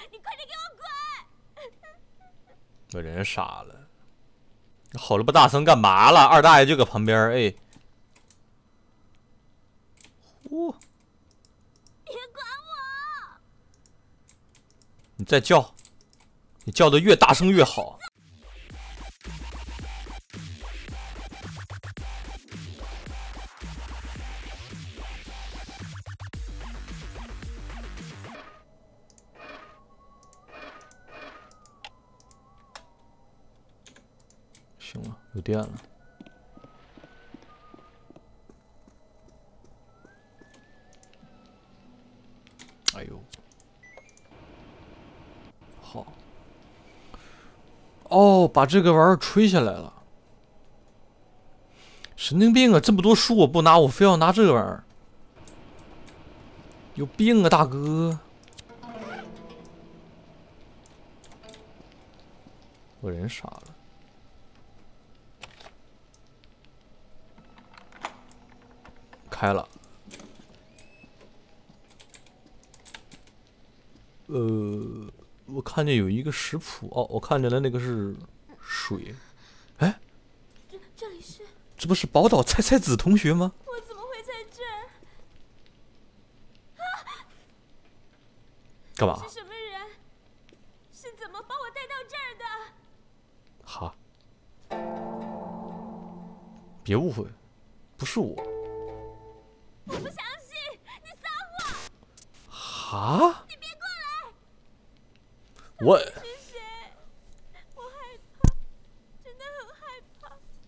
你快点给我滚！ 把人杀了，吼了不大声干嘛了？二大爷就搁旁边，哎，呼， 别管我！ 你再叫，你叫的越大声越好。行了，有电了。哎呦，好。哦，把这个玩意儿吹下来了。神经病啊！这么多书我不拿，我非要拿这个玩意儿，有病啊，大哥！我人傻了。开了。我看见有一个食谱哦，我看见了，那个是水。哎， 这里是？ 这不是宝岛菜菜子同学吗？ 我怎么会在这儿？ 干嘛？ 是什么人？是怎么把我带到这儿的？ 哈，别误会，不是我。 我不相信，你撒谎！ 哈？ 你别过来！ 我是谁？我害怕，真的很害怕。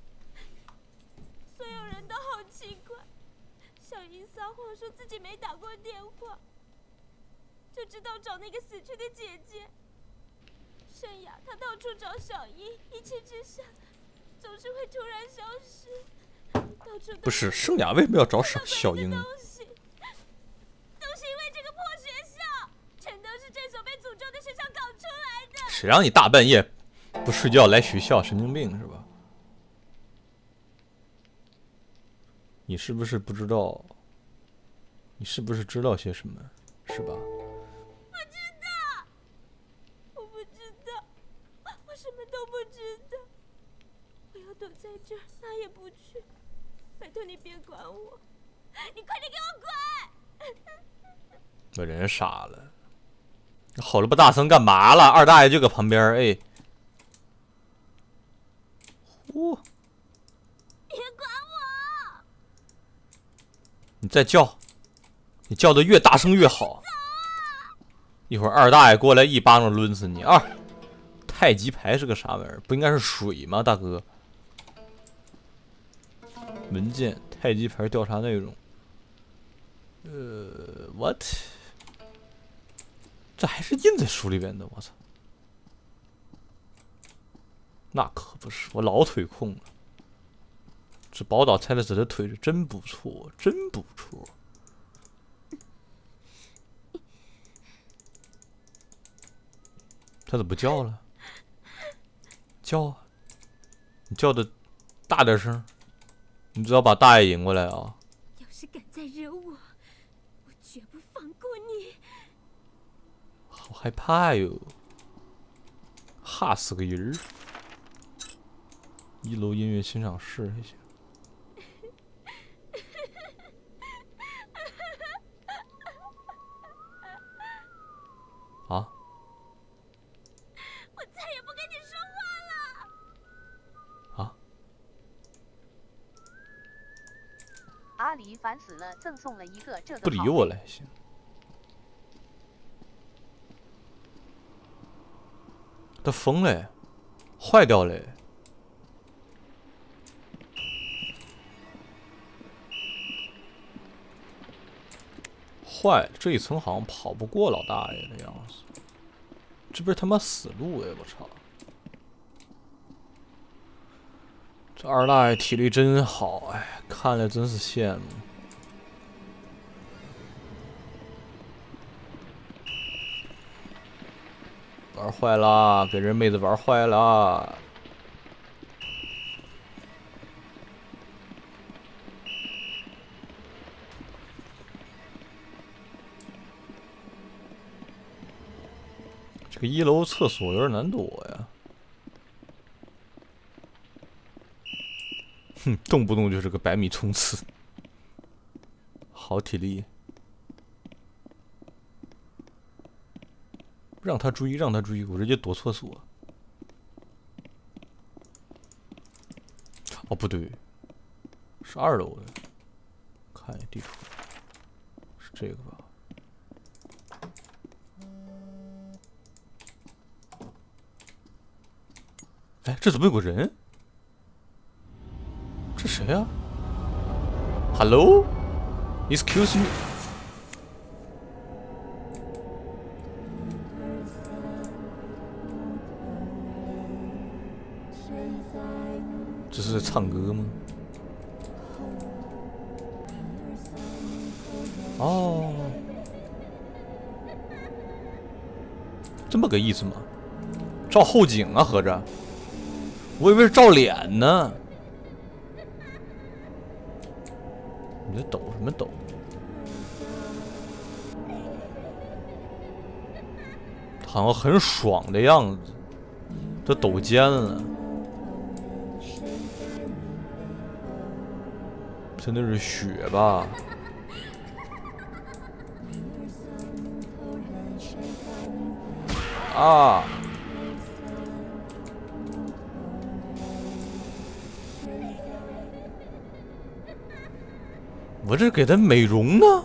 所有人都好奇怪。小英撒谎说自己没打过电话，就知道找那个死去的姐姐。盛雅她到处找小英，一气之下总是会突然消失。到处不是盛雅为什么要找小英？ 都是因为这个破学校，全都是这所被诅咒的学校搞出来的。 谁让你大半夜不睡觉来学校？神经病是吧？你是不是不知道？你是不是知道些什么？是吧？ 不知道，我不知道，我什么都不知道。我要躲在这儿，哪也不去。拜托你别管我，你快点给我滚！ 把人杀了，吼了不大声干嘛了？二大爷就搁旁边，哎，呼， 别管我！ 你再叫，你叫的越大声越好。一会儿二大爷过来一巴掌抡死你！太极牌是个啥玩意儿？不应该是水吗，大哥？文件，太极牌调查内容。what？ 这还是印在书里边的，我操！那可不是，我老腿控了。这宝岛菜菜子的腿是真不错，真不错。他怎么不叫了？叫啊！你叫的大点声，你只要把大爷引过来啊！ 要是敢再惹我，我绝不放过你！ 好害怕哟，吓死个人儿！一楼音乐欣赏室还行。啊？ 我再也不跟你说话了！ 啊？ 阿狸烦死了，赠送了一个这个。 不理我了还行。他疯了，坏掉了。坏了，这一层好像跑不过老大爷的样子。这不是他妈死路哎！我操！这二大爷体力真好，哎，看了真是羡慕。玩坏了，给人妹子玩坏了。 个1楼厕所有点难躲呀。哼，动不动就是个100米冲刺，好体力。让他追，让他追，我直接躲厕所。哦，不对，是2楼的。看一下地图，是这个吧？哎，这怎么有个人？这谁呀 ？Hello，excuse me。这是在唱歌吗？哦，这么个意思吗？照后颈啊，合着？我以为是照脸呢。你在抖什么抖？好像很爽的样子，都抖肩了。真的是血吧？啊！我这给他美容呢。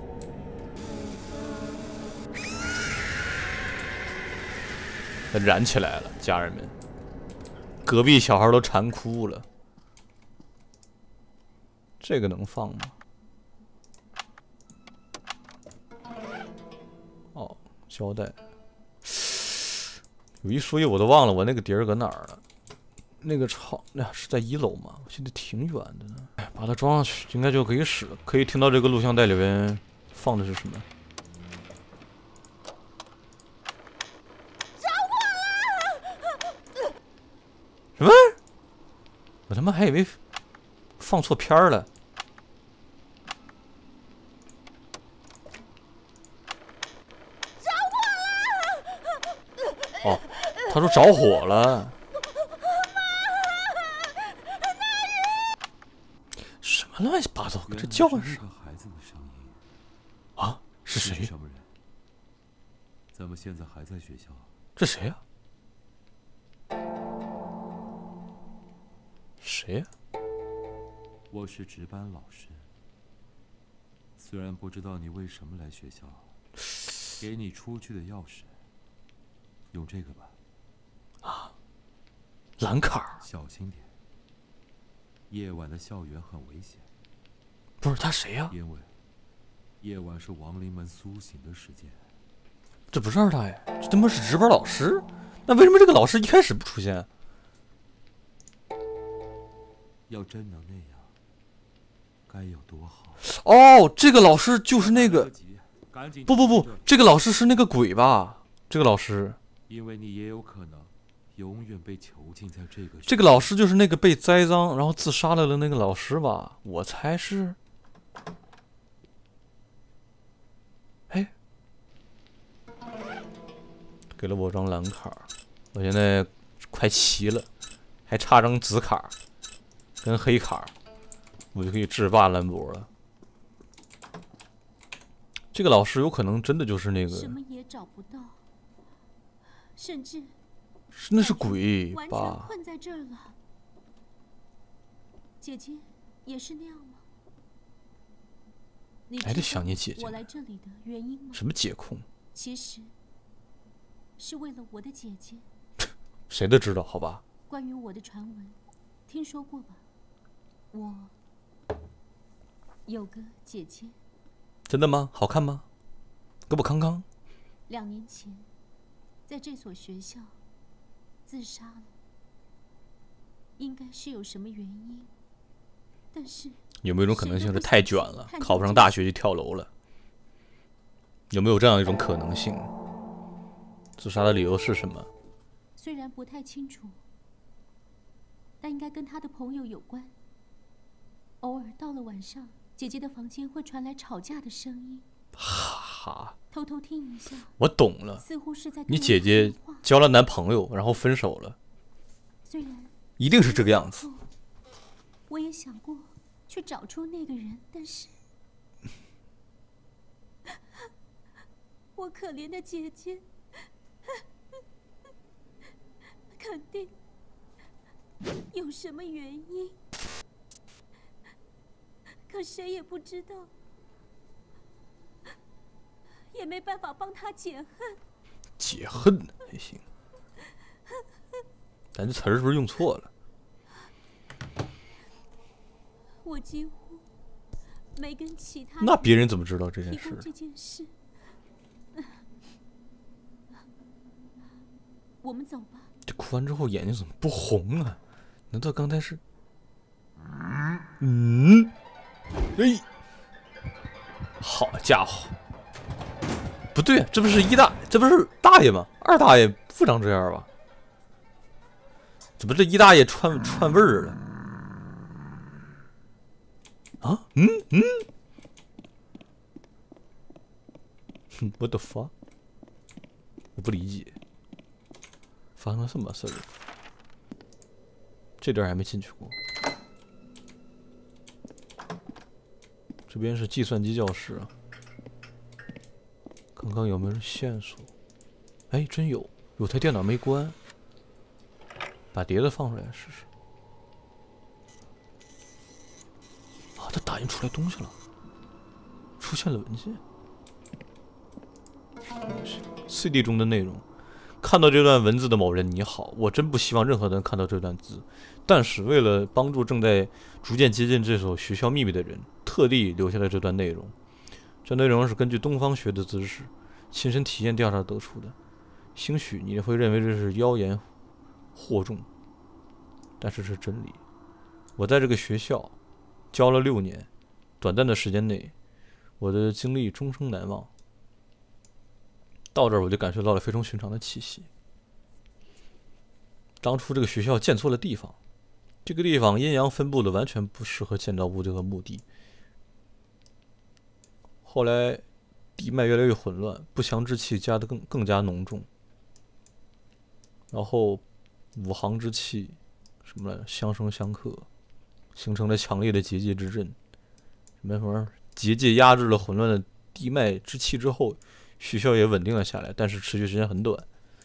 他燃起来了，家人们，隔壁小孩都馋哭了。这个能放吗？哦，胶带。有一说一，我都忘了我那个碟儿搁哪儿了。那个是在1楼吗？我记得挺远的呢。哎，把它装上去，应该就可以使了。可以听到这个录像带里边放的是什么？ 着火了！ 什么？我他妈还以为放错片儿了。哦，他说着火了。什么乱七八糟？这叫的是孩子的声音啊？是谁？ 什么人？怎么现在还在学校？ 这谁呀？谁呀？ 我是值班老师。虽然不知道你为什么来学校，给你出去的钥匙。用这个吧。 啊，蓝卡。 小心点。夜晚的校园很危险。 不是他谁呀？ 因为夜晚是亡灵们苏醒的时间。 这不是二大爷，这他妈是值班老师。那为什么这个老师一开始不出现？ 要真能那样，该有多好！ 哦，这个老师就是那个……不， 这这个老师是那个鬼吧？这个老师， 因为你也有可能永远被囚禁在这个。 这个老师就是那个被栽赃然后自杀了的那个老师吧？我猜是。哎，给了我张蓝卡，我现在快齐了，还差张紫卡跟黑卡，我就可以制霸兰博了。这个老师有可能真的就是那个， 什么也找不到，甚至那是鬼完全吧？ 困在这儿了。姐姐也是那样吗？你还得想你姐姐我来这里的原因吗？ 什么解控？ 其实是为了我的姐姐。 谁都知道，好吧？ 关于我的传闻，听说过吧？我有个姐姐。 真的吗？好看吗？给我康康。 2年前，在这所学校自杀了，应该是有什么原因。但是有没有一种可能性是太卷了，考不上大学就跳楼了？有没有这样一种可能性？自杀的理由是什么？ 虽然不太清楚，但应该跟他的朋友有关。偶尔到了晚上，姐姐的房间会传来吵架的声音。 哈， 偷偷听一下。 我懂了， 似乎是在你姐姐交了男朋友，然后分手了， 虽然一定是这个样子。 我也想过去找出那个人，但是我可怜的姐姐肯定有什么原因，可谁也不知道，也没办法帮她解恨。 解恨还行，咱这词儿是不是用错了？ 我几乎没跟其他那别人怎么知道这件事？ 这件事，我们走吧。 这哭完之后眼睛怎么不红啊？难道刚才是？哎，好家伙！不对，这不是这不是大爷吗？二大爷不长这样吧？怎么这一大爷串味儿了？啊？我的发，我不理解，发生了什么事儿？这点还没进去过。这边是计算机教室啊，看看有没有线索。哎，真有台电脑没关，把碟子放出来试试。啊，它打印出来东西了，出现了文件。CD 中的内容，看到这段文字的某人你好，我真不希望任何人看到这段字，但是为了帮助正在逐渐接近这所学校秘密的人，特地留下了这段内容。这内容是根据东方学的知识、亲身体验调查得出的。兴许你会认为这是妖言惑众，但是是真理。我在这个学校教了6年，短暂的时间内，我的经历终生难忘。到这儿我就感受到了非同寻常的气息。当初这个学校建错了地方，这个地方阴阳分布的完全不适合建造物这个墓地。后来地脉越来越混乱，不祥之气加得更加浓重，然后五行之气什么来着相生相克，形成了强烈的结界之阵。什么结界压制了混乱的地脉之气之后，学校也稳定了下来，但是持续时间很短。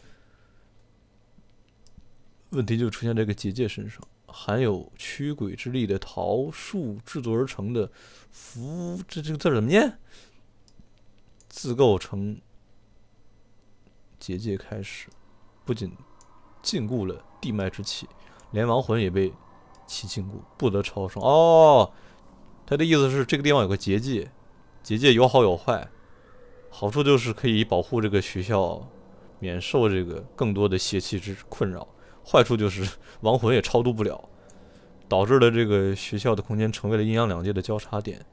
问题就出现在这个结界身上，含有驱鬼之力的桃树制作而成的这个字怎么念？自构成结界开始，不仅禁锢了地脉之气，连亡魂也被其禁锢，不得超生。哦，他的意思是这个地方有个结界，结界有好有坏。好处就是可以保护这个学校免受这个更多的邪气之困扰，坏处就是亡魂也超度不了，导致了这个学校的空间成为了阴阳两界的交叉点。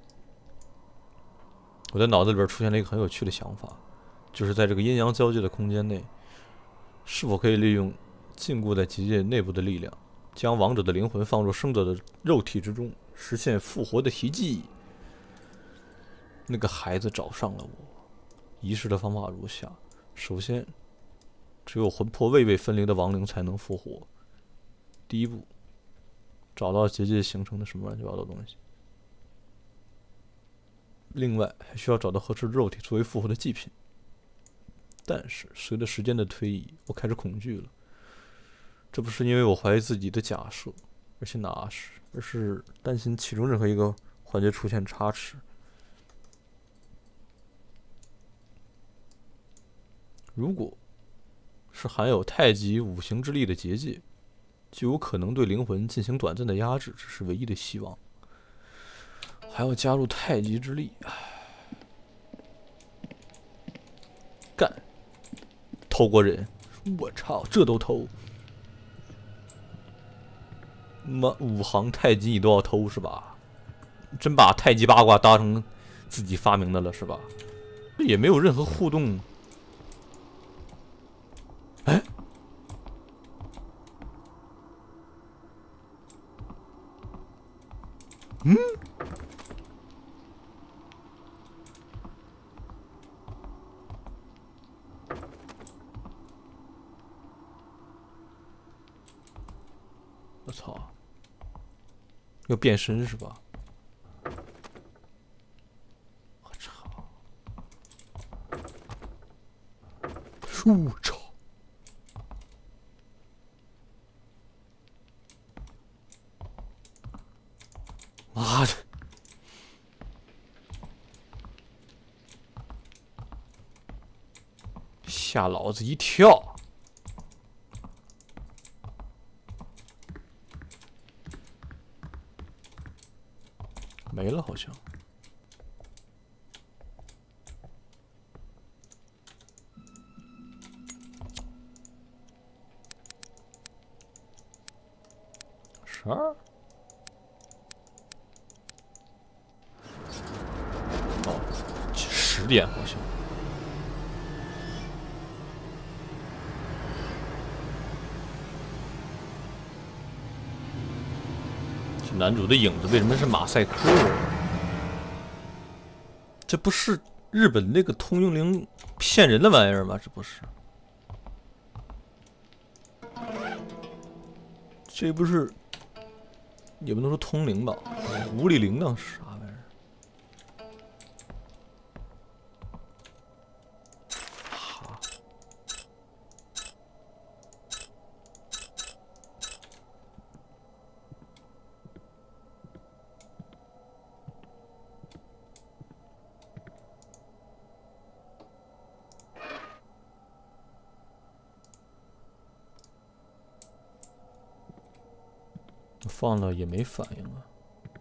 我的脑子里边出现了一个很有趣的想法，就是在这个阴阳交界的空间内，是否可以利用禁锢在结界内部的力量，将亡者的灵魂放入生者的肉体之中，实现复活的奇迹。那个孩子找上了我。仪式的方法如下：首先，只有魂魄未被分离的亡灵才能复活。第一步，找到结界形成的什么乱七八糟的东西。另外，还需要找到合适的肉体作为复活的祭品。但是，随着时间的推移，我开始恐惧了。这不是因为我怀疑自己的假设，而是担心其中任何一个环节出现差池。如果是含有太极五行之力的结界，就有可能对灵魂进行短暂的压制，这是唯一的希望。还要加入太极之力，干！偷过人，我操，这都偷！妈，五行太极你都要偷是吧？真把太极八卦当成自己发明的了是吧？这也没有任何互动。哎， 我操！要变身是吧？我操！我操！妈的！吓老子一跳！没了，好像。12。哦，10点好像。这男主的影子为什么是马赛克？这不是日本那个通灵灵骗人的玩意儿吗？这不是？这不是？也不能说通灵吧？无理铃铛是啥玩意儿？哈！放了也没反应啊。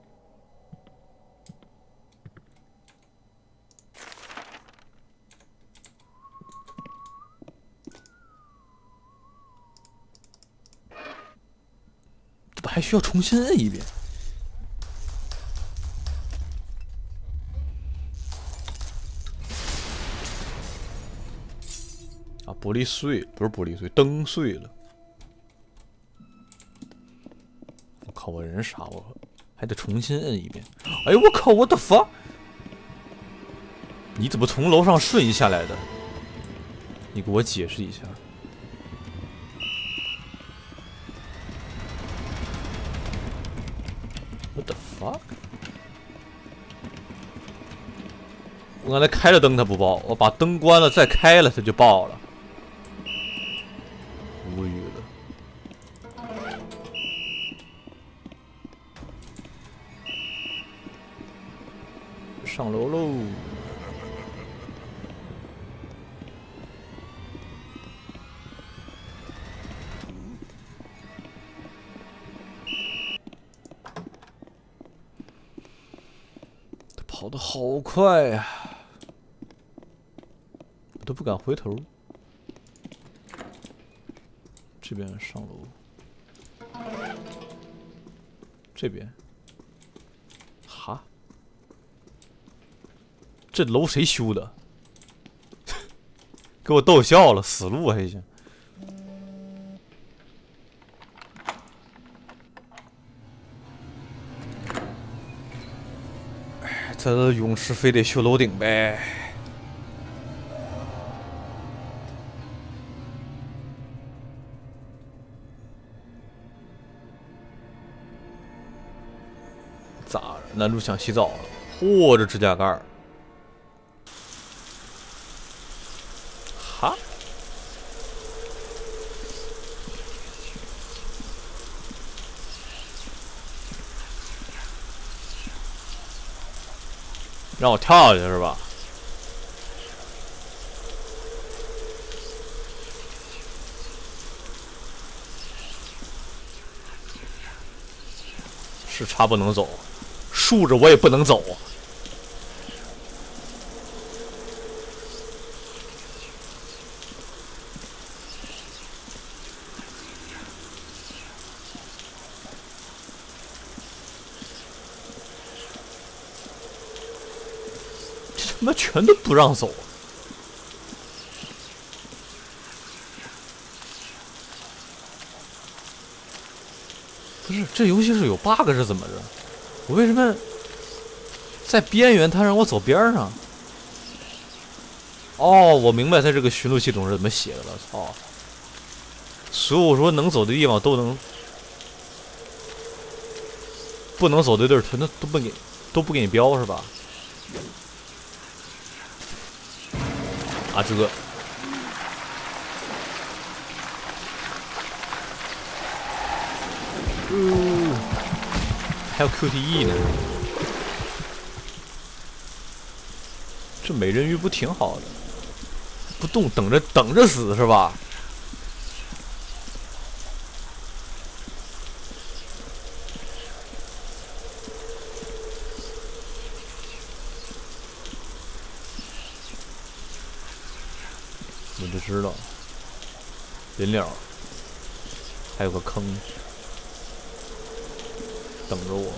怎么还需要重新摁一遍？啊，玻璃碎，不是玻璃碎，灯碎了。我靠，我人傻，我还得重新摁一遍。哎呦我靠，我的fuck！你怎么从楼上瞬移下来的？你给我解释一下。What the fuck！ 我刚才开了灯，它不爆；我把灯关了再开了，它就爆了。无语了。上楼喽！他跑得好快呀，我都不敢回头。这边上楼，这边，哈。这楼谁修的？给我逗笑了，死路还行。这勇士非得修楼顶呗。咋了？男主想洗澡了？嚯，这指甲盖儿！哈？让我跳下去是吧？是插不能走，竖着我也不能走。他妈全都不让走。不是，这游戏是有 bug 是怎么着？我为什么在边缘，他让我走边上？哦，我明白他这个寻路系统是怎么写的了。操！所以我说能走的地方都能不能走对地儿，他那都不给你标是吧？啊，这个。还有 QTE 呢，这美人鱼不挺好的？不动，等着死是吧？我就知道，临了，还有个坑。等着我，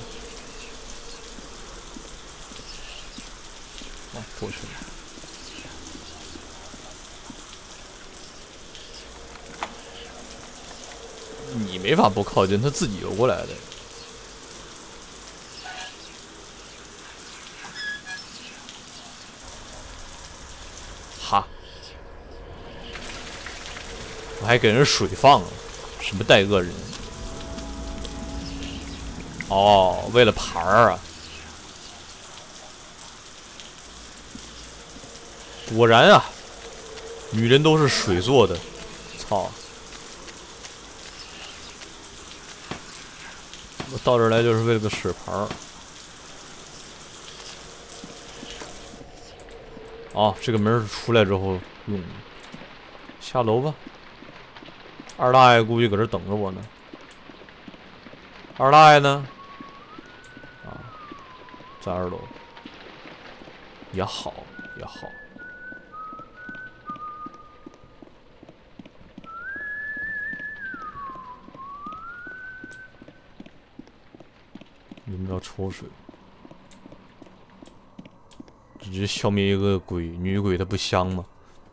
啊，过去了。你没法不靠近，他自己游过来的。哈，我还给人水放了，什么带恶人？哦，为了牌儿啊！果然啊，女人都是水做的。操！我到这儿来就是为了个水牌儿。哦，这个门出来之后用的。下楼吧。二大爷估计搁这等着我呢。二大爷呢？在2楼也好也好，用不着抽水，直接消灭一个鬼女鬼，它不香吗？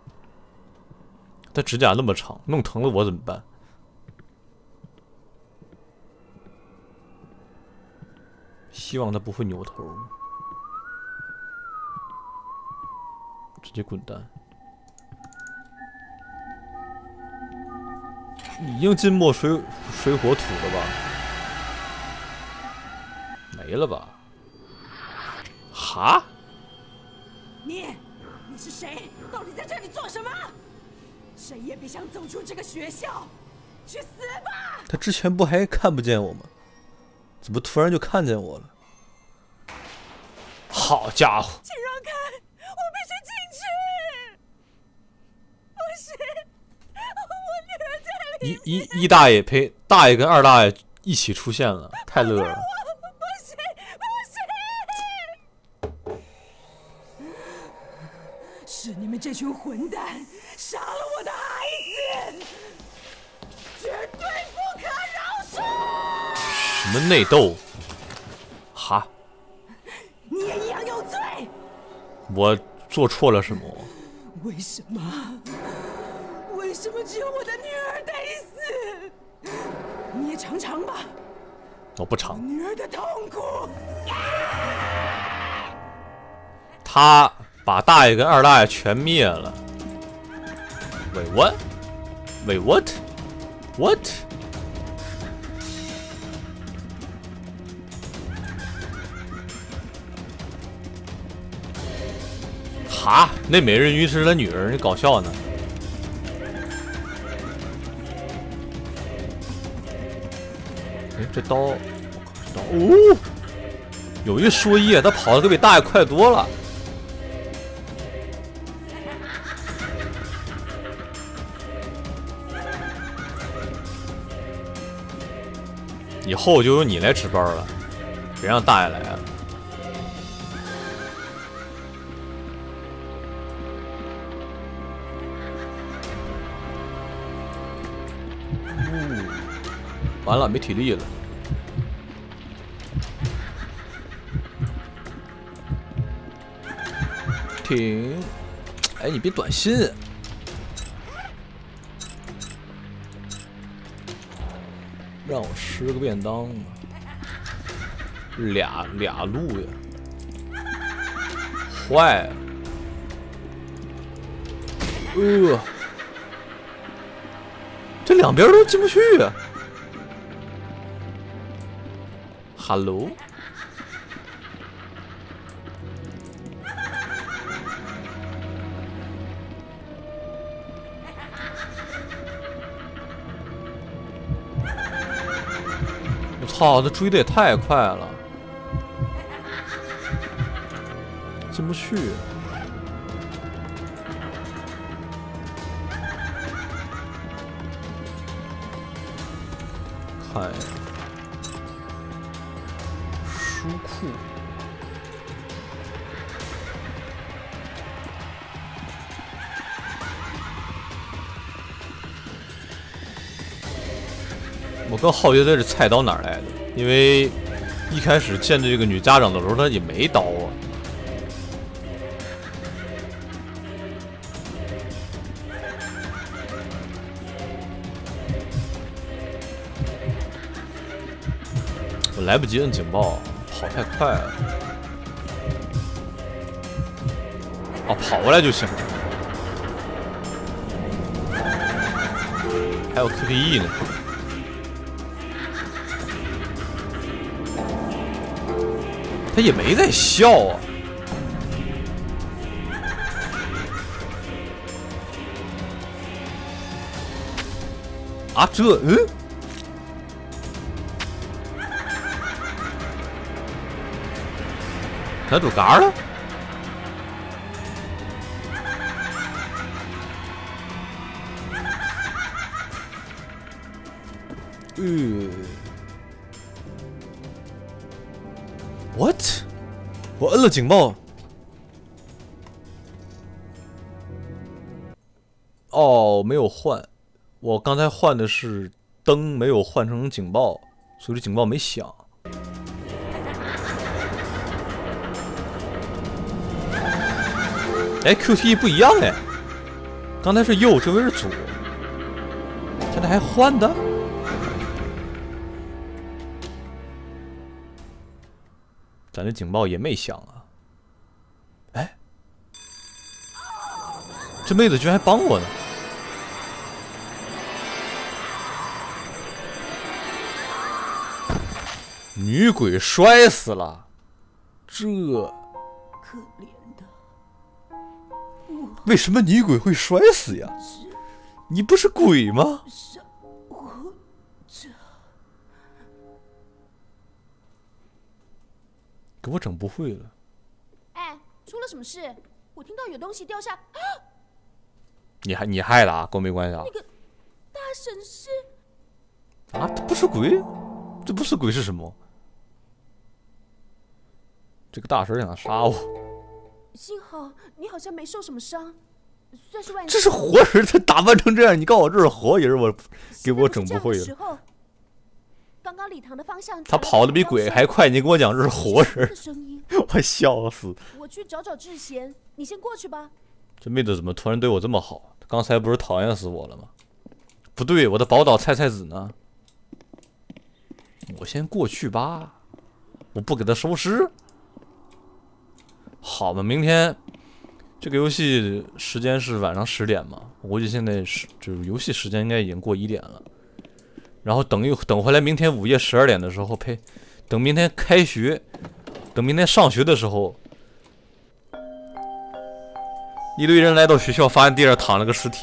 它指甲那么长，弄疼了我怎么办？希望他不会扭头，直接滚蛋！已经金墨水火土了吧？没了吧？哈？ 你是谁？到底在这里做什么？谁也别想走出这个学校！去死吧！ 他之前不还看不见我吗？怎么突然就看见我了？好家伙！ 请让开，我必须进去！不是，我女儿在里面。 一大爷陪大爷跟二大爷一起出现了，太乐了。 不是，是你们这群混蛋杀了我的孩子，绝对不可饶恕！ 什么内斗？哈？ 你也一样有罪！ 我做错了什么？ 为什么？为什么只有我的女儿得死？你也尝尝吧。 我不尝。 女儿的痛苦。 他把大爷跟二大爷全灭了。Wait what? Wait what? What? 哈，那美人鱼是他女儿，你搞笑呢？哎，这刀，哦，有一说一，他跑的可比大爷快多了。以后就由你来值班了，别让大爷来了。完了，没体力了。停！哎，你别短信。让我吃个便当吧。俩路呀，坏了。这两边都进不去啊。 Hello。我操，这追的也太快了，进不去。看呀，书库。我跟浩爷在这菜刀哪儿来的？因为一开始见这个女家长的时候，她也没刀啊。我来不及摁警报，跑太快了。哦，跑过来就行了。还有 QTE 呢。他也没在笑啊。啊，他走嘎了？What？ 我摁了警报。哦，没有换。我刚才换的是灯，没有换成警报，所以这警报没响。哎 ，QTE 不一样哎，刚才是右，这回是左，现在还换的。咱这警报也没响啊！哎，这妹子居然还帮我呢！女鬼摔死了，这可怜的， 为什么女鬼会摔死呀？你不是鬼吗？给我整不会了！ 哎，出了什么事？我听到有东西掉下。 你害的啊，跟我没关系啊。 那个大神是啊，这不是鬼，这不是鬼是什么？这个大神想杀我。 幸好你好像没受什么伤，算是万幸。 这是活人，他打扮成这样，你告诉我这是活人，我给我整不会了。 刚刚礼堂的方向， 他跑得比鬼还快，你跟我讲这是活人，我笑死。 我去找找智贤，你先过去吧。 这妹子怎么突然对我这么好？刚才不是讨厌死我了吗？不对，我的宝岛菜菜子呢？我先过去吧，我不给他收尸。好吧，明天这个游戏时间是晚上10点嘛？我估计现在就是游戏时间应该已经过1点了。然后等回来，明天午夜12点的时候，等明天开学，等明天上学的时候，一堆人来到学校，发现地上躺了个尸体，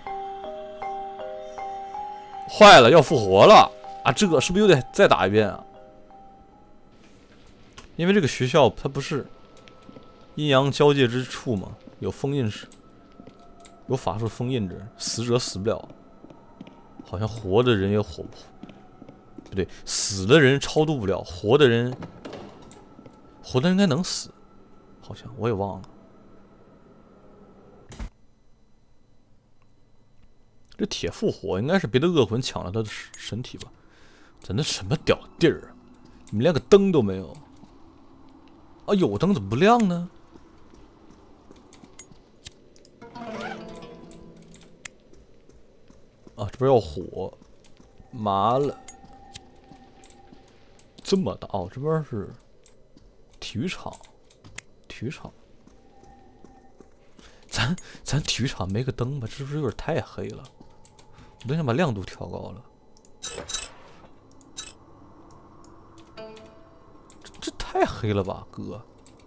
坏了，要复活了啊！这个是不是又得再打一遍啊？因为这个学校它不是阴阳交界之处嘛，有封印石，有法术封印着，死者死不了。好像活的人也活不对，死的人超度不了，活的人应该能死，好像我也忘了。这铁复活应该是别的恶魂抢了他的身体吧？咱这什么屌地儿啊！你们连个灯都没有啊？有灯怎么不亮呢？啊，这边要火，麻了，这么大哦，这边是体育场，咱体育场没个灯吧？这是不是有点太黑了？我都想把亮度调高了。 太黑了吧，哥！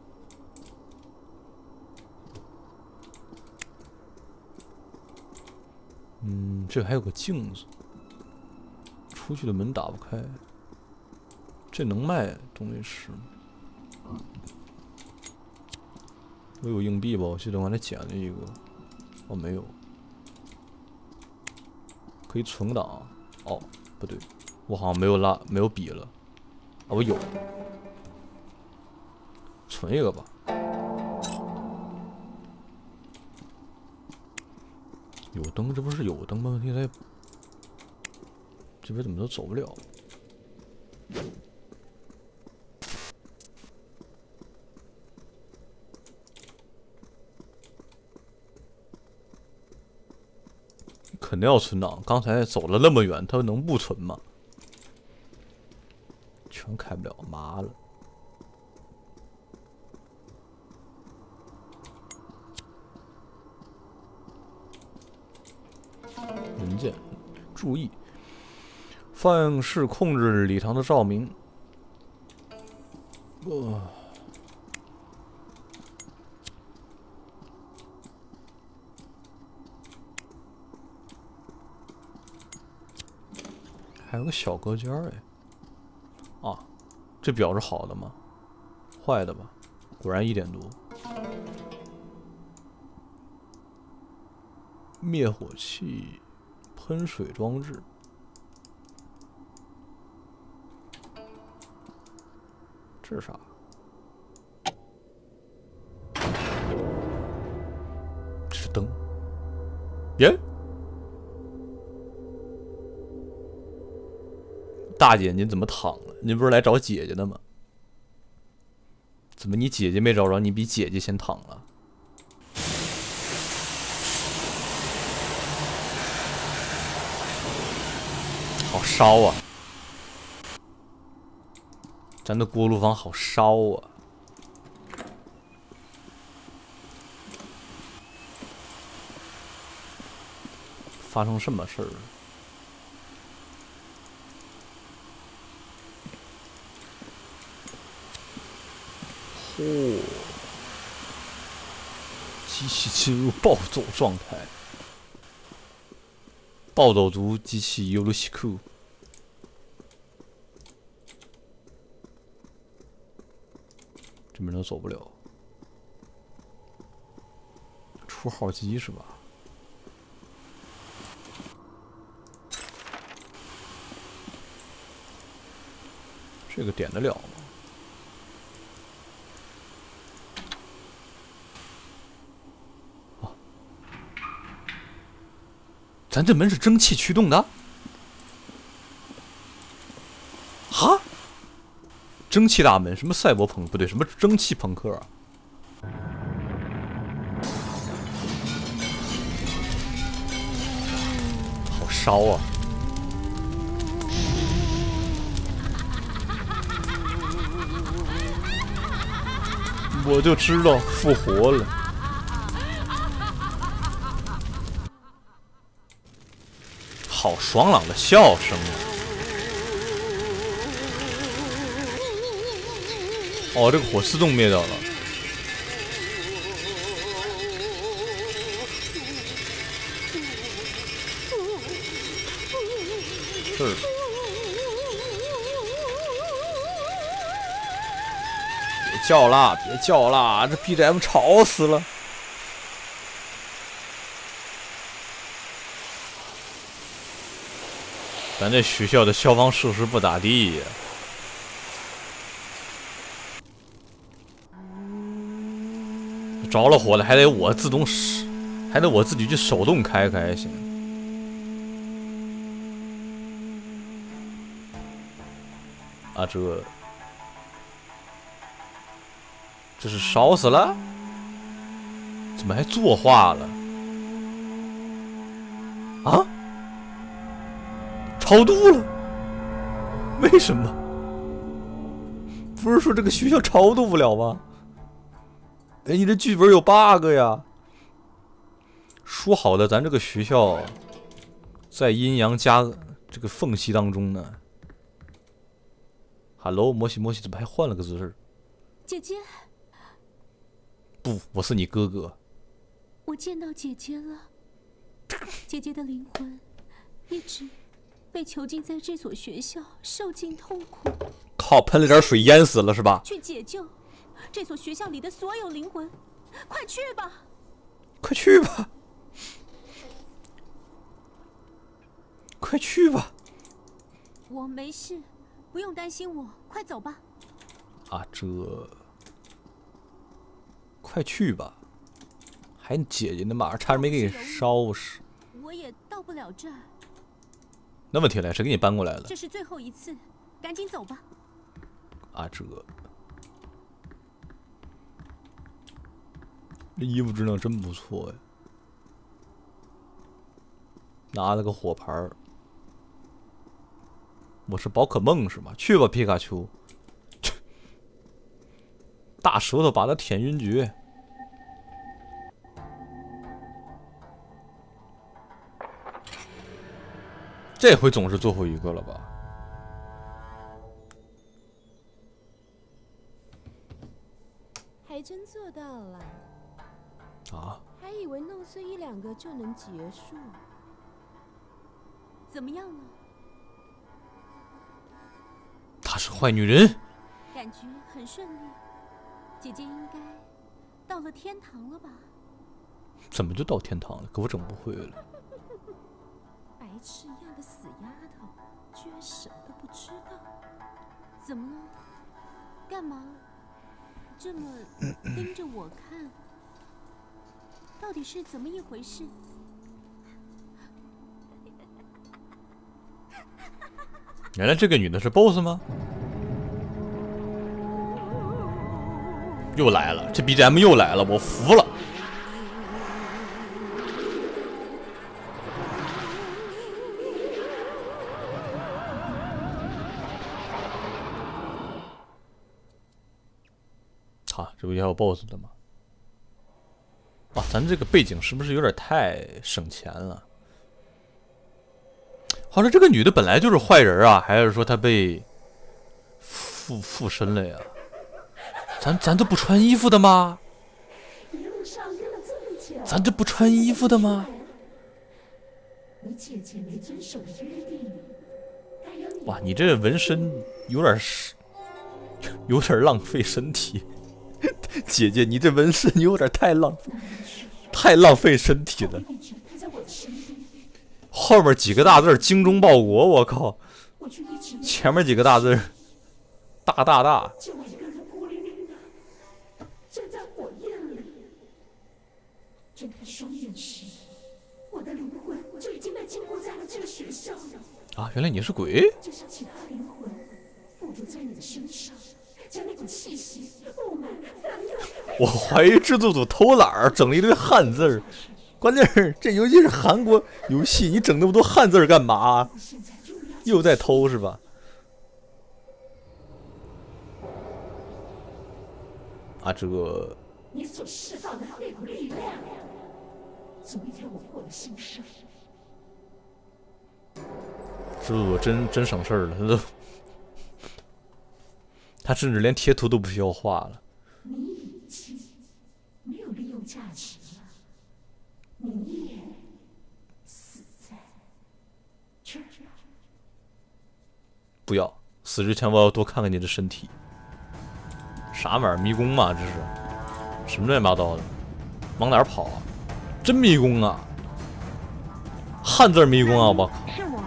这还有个镜子，出去的门打不开，这能卖东西吃吗？我有硬币吧？我记得我还捡了一个，哦，没有，可以存档。哦，不对，我好像没有笔了。啊，我有，存一个吧。有灯，这不是有灯吗？问题在这边怎么都走不了？肯定要存档，刚才走了那么远，它能不存吗？全开不了，麻了。文件，注意，放映室控制礼堂的照明。还有个小隔间哎。啊，这表是好的吗？坏的吧？果然1点多。灭火器。喷水装置，这是啥？这是灯。耶！大姐，您怎么躺了？您不是来找姐姐的吗？怎么你姐姐没找着，你比姐姐先躺了？好烧啊！咱的锅炉房好烧啊！发生什么事儿了？嚯！机器进入暴走状态。暴走族机器尤鲁西库。这边都走不了。出号机是吧？这个点得了吗？咱这门是蒸汽驱动的？哈？蒸汽大门？什么赛博朋不对，什么蒸汽朋克啊？好烧啊！我就知道复活了。好爽朗的笑声啊！哦，这个火自动灭掉了。这儿。别叫啦，别叫啦，这 BGM 吵死了。咱这学校的消防设施不咋地呀。着了火了，还得我自动，还得我自己去手动开开行。啊，这是烧死了？怎么还作画了？啊？超度了？为什么？不是说这个学校超度不了吗？哎，你这剧本有 bug 呀！说好的，咱这个学校在阴阳加这个缝隙当中呢。Hello， 摩西摩西怎么还换了个姿势？ 姐姐， 不，我是你哥哥。 我见到姐姐了。姐姐的灵魂一直被囚禁在这所学校，受尽痛苦。 靠，喷了点水淹死了是吧？ 去解救这所学校里的所有灵魂，快去吧！ 快去吧！快去吧！ 我没事，不用担心我，快走吧。 啊，快去吧！还你姐姐呢嘛，差点没给你烧死。 我也到不了这儿。 那问题来，谁给你搬过来了？ 这是最后一次，赶紧走吧。 啊，这衣服质量真不错呀！拿了个火牌儿。我是宝可梦是吗？去吧，皮卡丘！大舌头把他舔晕厥。这回总是最后一个了吧？ 还真做到了。 啊！ 还以为弄碎一两个就能结束。怎么样了？ 她是坏女人。 感觉很顺利，姐姐应该到了天堂了吧？ 怎么就到天堂了？给我整不会了。 白痴一样的死丫头，居然什么都不知道。怎么了？干嘛这么盯着我看？到底是怎么一回事？ 原来这个女的是 BOSS 吗？又来了，这 BGM 又来了，我服了。啊，这不也有 BOSS 的吗？哇，咱这个背景是不是有点太省钱了？好像这个女的本来就是坏人啊，还是说她被附身了呀？咱都不穿衣服的吗？咱这不穿衣服的吗？哇，你这纹身有点浪费身体，姐姐，你这纹身有点太浪费身体了。后面几个大字精忠报国，我靠！前面几个大字大。睁开双眼时，我的灵魂就已经被禁锢在了这个学校。啊，原来你是鬼！就像其他灵魂附着在你的身上，将那股气息布满烦恼。我怀疑制作组偷懒儿，整了一堆汉字儿。关键是这游戏是韩国游戏，你整那么多汉字儿干嘛？又在偷是吧？啊，这个。你所释放的那股力量，总有一天我获得新生。这我真省事儿了，他甚至连贴图都不需要画了。你已经没有利用价值了，你也死在这儿。不要，死之前我要多看看你的身体。啥玩意儿？迷宫嘛，这是。什么乱七八糟的，往哪儿跑啊？真迷宫啊！汉字迷宫啊！我靠！ 是我。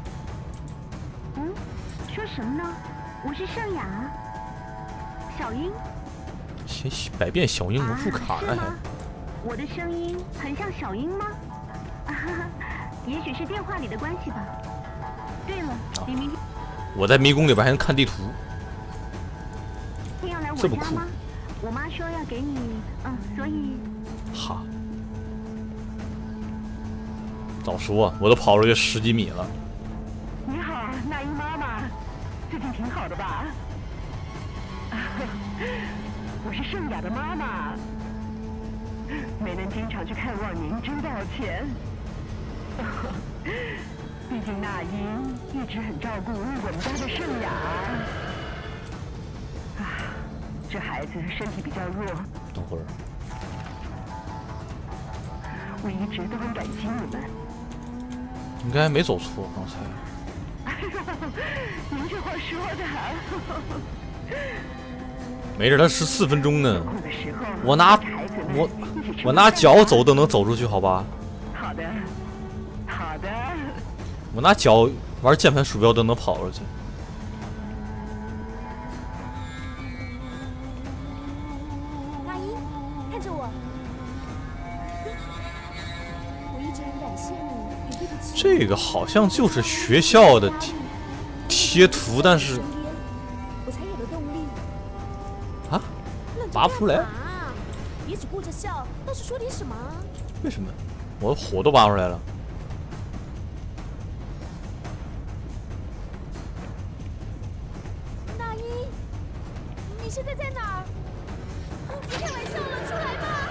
说什么呢？我是圣雅，小樱。 百变小樱魔术卡呢？ 我的声音很像小樱吗？也许是电话里的关系吧。对了，你明天我在迷宫里边还能看地图。 天要来我这么酷家吗？我妈说要给你，所以。 哈，早说，我都跑出去10几米了。 你好，那英妈妈，最近挺好的吧？我是圣雅的妈妈，没能经常去看望您，真抱歉。毕竟那英一直很照顾我们家的圣雅。 这孩子身体比较弱， 等会儿， 我一直都很感激你们。 应该没走错，刚才。 您这话说的， 没事，他14分钟呢。 有空的时候我拿孩子们一起吃我拿脚走都能走出去，好吧？ 好的，好的。 我拿脚玩键盘鼠标都能跑出去。 那英，看着我，我一直很感谢你，也对不起。 这个好像就是学校的贴图，但是我才有了动力。 啊， 愣着拔不出来干嘛别只顾着笑，倒是说点什么啊。 为什么？我火都拔出来了。 那英，你现在在哪儿？别开玩笑了，出来吧！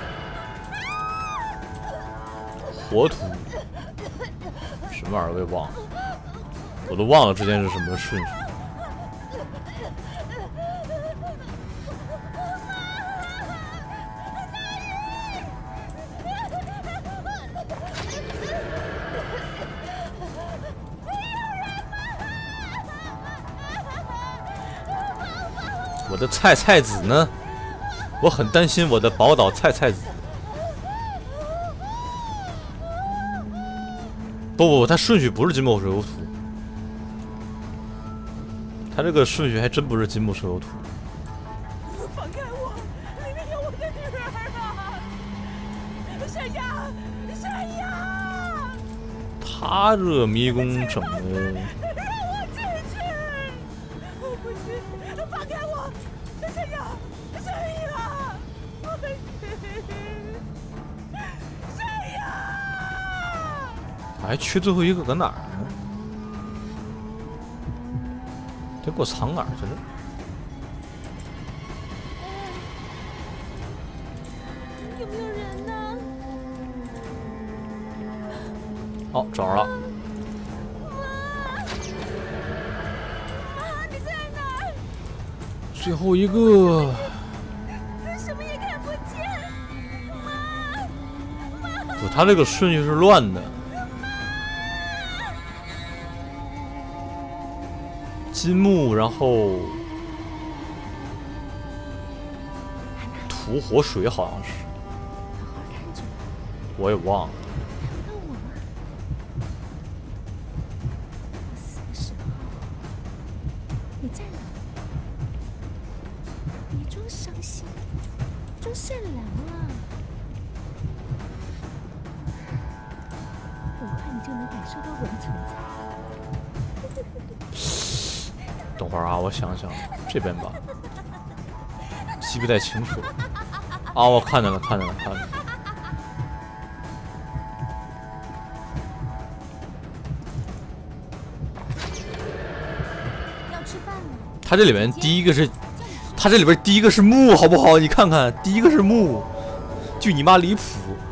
火土，什么玩意儿我也忘了，我都忘了之前是什么顺序。我的菜子呢？我很担心我的宝岛菜子。不，它顺序不是金木水火土，它这个顺序还真不是金木水火土。 放开我！里面有我的女儿啊！山羊，山羊！ 他这迷宫整的， 让我进去！我不行，放开我！山羊，山羊！我的山羊！ 还缺最后一个搁哪儿呢？这给我藏哪儿去了？ 有没有人呢？ 哦，找着了。 妈，你在哪儿？ 最后一个， 什么也看不见。妈， 不，他这个顺序是乱的。金木，然后土火水好像是， 好好看着我也忘了。 看我吗？我死的时候，你在哪？别装伤心，装善良啊！很快你就能感受到我的存在。 等会儿啊，我想想，这边吧，记不太清楚了。啊，我看见了，看见了，看见了。 要吃饭了。 它这里面第一个是，它这里边第一个是木，好不好？你看看，第一个是木，就你妈离谱。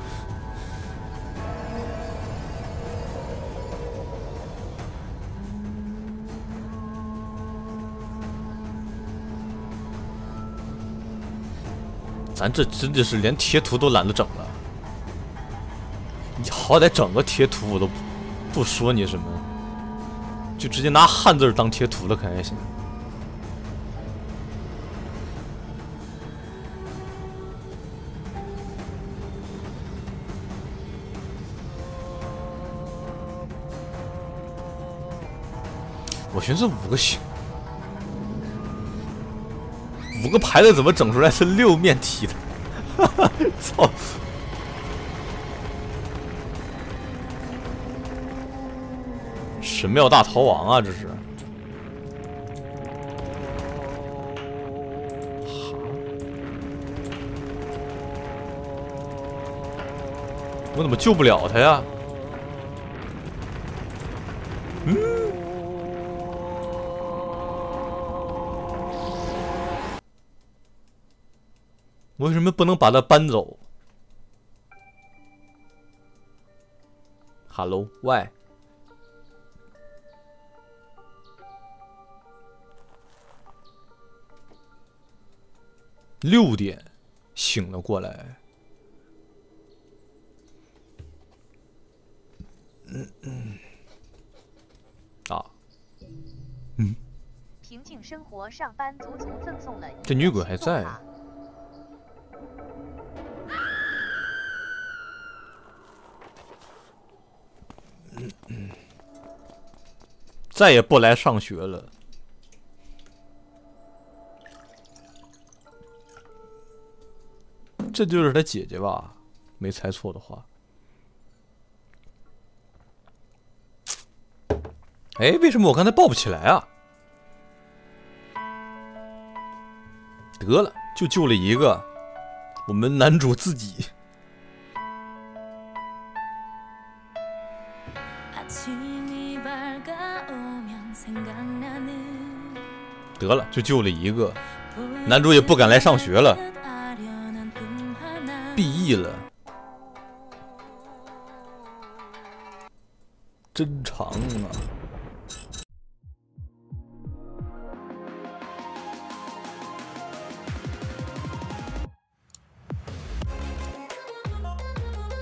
咱这真的是连贴图都懒得整了，你好歹整个贴图我都不说你什么，就直接拿汉字当贴图了，可还行。我寻思五个牌子怎么整出来是6面体的？哈哈，操！神庙大逃亡啊，这是！我怎么救不了他呀？为什么不能把它搬走 ？Hello， 喂。 6点醒了过来。 平静生活上班足足赠送了这女鬼还在。再也不来上学了。这就是他姐姐吧？没猜错的话。哎，为什么我刚才抱不起来啊？得了，就救了一个，我们男主自己。得了，就救了一个，男主也不敢来上学了，毕业了，真长啊！